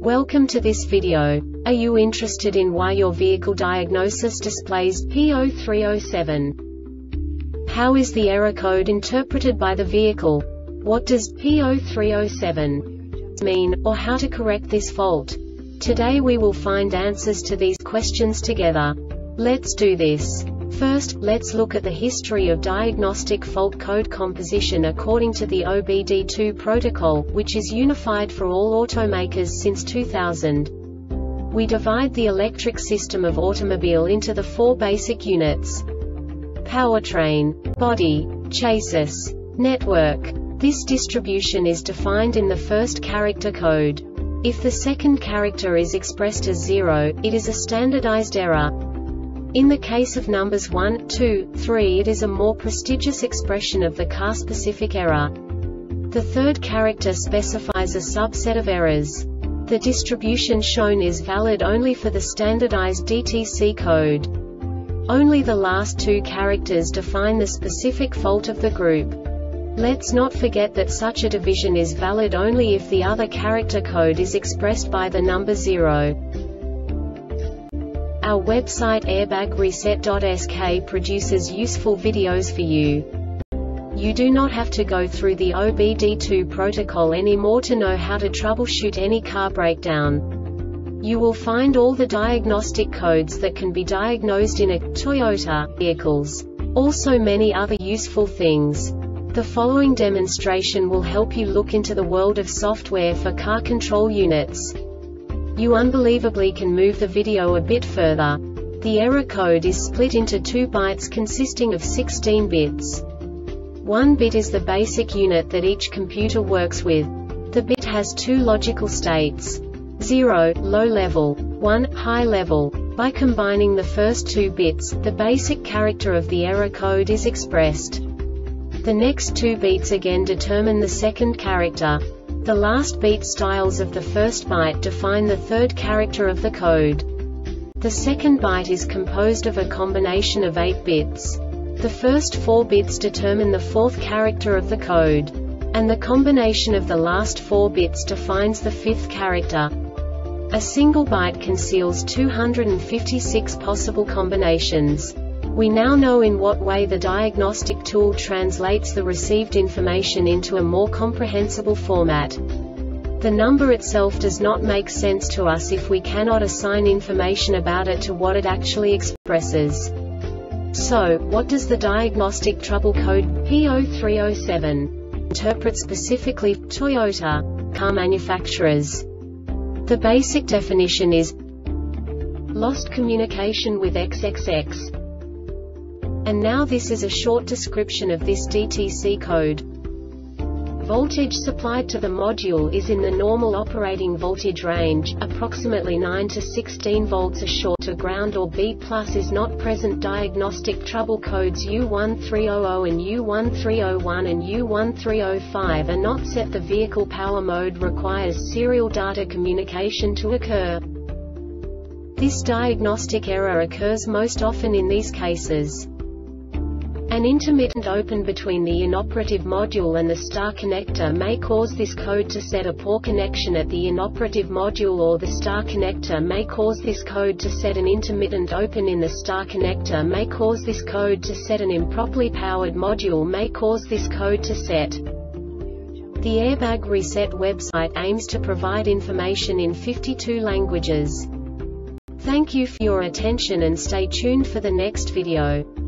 Welcome to this video. Are you interested in why your vehicle diagnosis displays P0307? How is the error code interpreted by the vehicle? What does P0307 mean, or how to correct this fault? Today we will find answers to these questions together. Let's do this. First, let's look at the history of diagnostic fault code composition according to the OBD2 protocol, which is unified for all automakers since 2000. We divide the electric system of automobile into the four basic units: powertrain, body, chassis, network. This distribution is defined in the first character code. If the second character is expressed as 0, it is a standardized error. In the case of numbers 1, 2, 3, it is a more prestigious expression of the car-specific error. The third character specifies a subset of errors. The distribution shown is valid only for the standardized DTC code. Only the last two characters define the specific fault of the group. Let's not forget that such a division is valid only if the other character code is expressed by the number 0. Our website airbagreset.sk produces useful videos for you. You do not have to go through the OBD2 protocol anymore to know how to troubleshoot any car breakdown. You will find all the diagnostic codes that can be diagnosed in a Toyota vehicles. Also many other useful things. The following demonstration will help you look into the world of software for car control units. You unbelievably can move the video a bit further. The error code is split into 2 bytes consisting of 16 bits. 1 bit is the basic unit that each computer works with. The bit has 2 logical states: 0, low level, 1, high level. By combining the first 2 bits, the basic character of the error code is expressed. The next 2 beats again determine the second character. The last beat styles of the first byte define the third character of the code. The second byte is composed of a combination of 8 bits. The first 4 bits determine the fourth character of the code. And the combination of the last 4 bits defines the fifth character. A single byte conceals 256 possible combinations. We now know in what way the diagnostic tool translates the received information into a more comprehensible format. The number itself does not make sense to us if we cannot assign information about it to what it actually expresses. So, what does the diagnostic trouble code P0307 interpret specifically for Toyota car manufacturers? The basic definition is lost communication with XXX. And now this is a short description of this DTC code. Voltage supplied to the module is in the normal operating voltage range, approximately 9 to 16 volts. A short to ground or B+ is not present. Diagnostic trouble codes U1300 and U1301 and U1305 are not set. The vehicle power mode requires serial data communication to occur. This diagnostic error occurs most often in these cases: an intermittent open between the inoperative module and the star connector may cause this code to set a poor connection at the inoperative module, or the star connector may cause this code to set an intermittent open in the star connector may cause this code to set an improperly powered module may cause this code to set. The Airbag Reset website aims to provide information in 52 languages. Thank you for your attention and stay tuned for the next video.